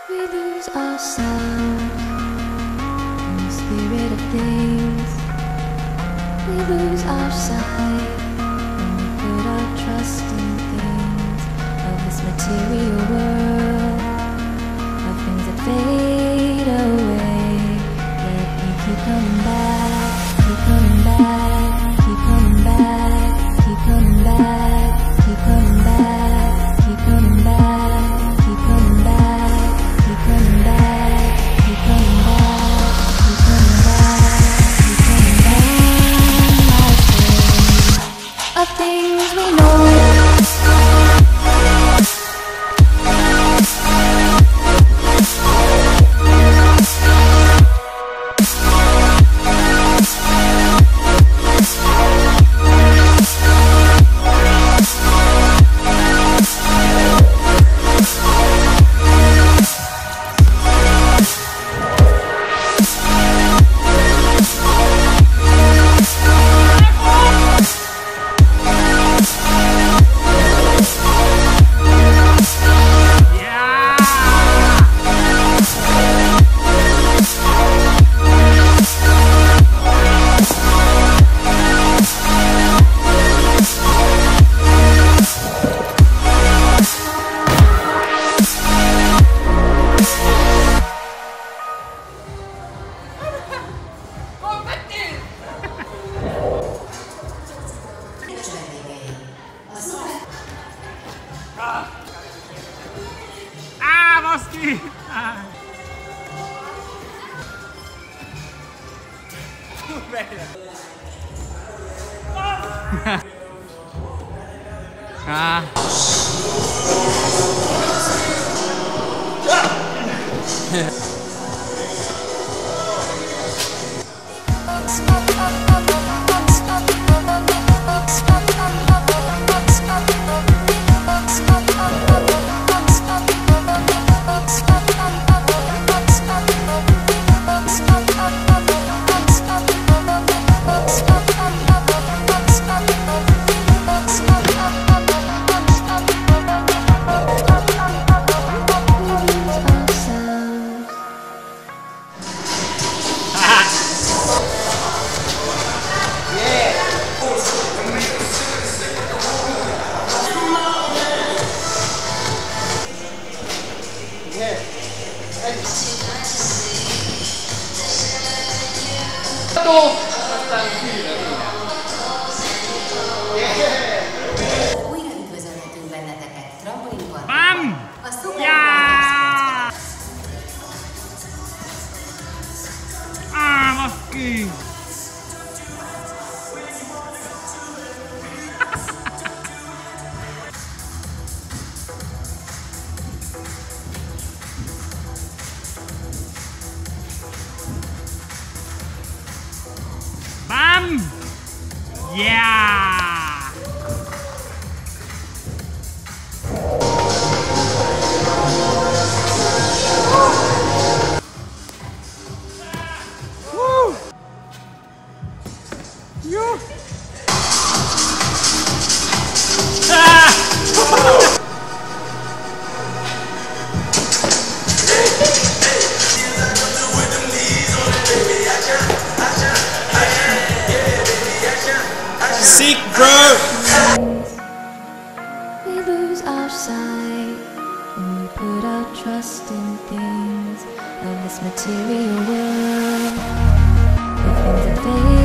We lose ourselves in the spirit of things. We lose our sight when we put our trust in things of this material world, of things that fade away. Yet you keep coming back, keep coming back, keep coming back, keep coming back, keep coming back, keep coming back, keep coming back, keep coming back, keep coming back, keep coming back, keep coming back. Of things we know. Baszki! Újra üdvözölhetünk benneteket Trampolinparkban. Bam! A Szuper Ja! Baszki! Bam! Yeah! Woo! You! Sick, bro! We lose our sight when we put our trust in things of this material world, of things that fade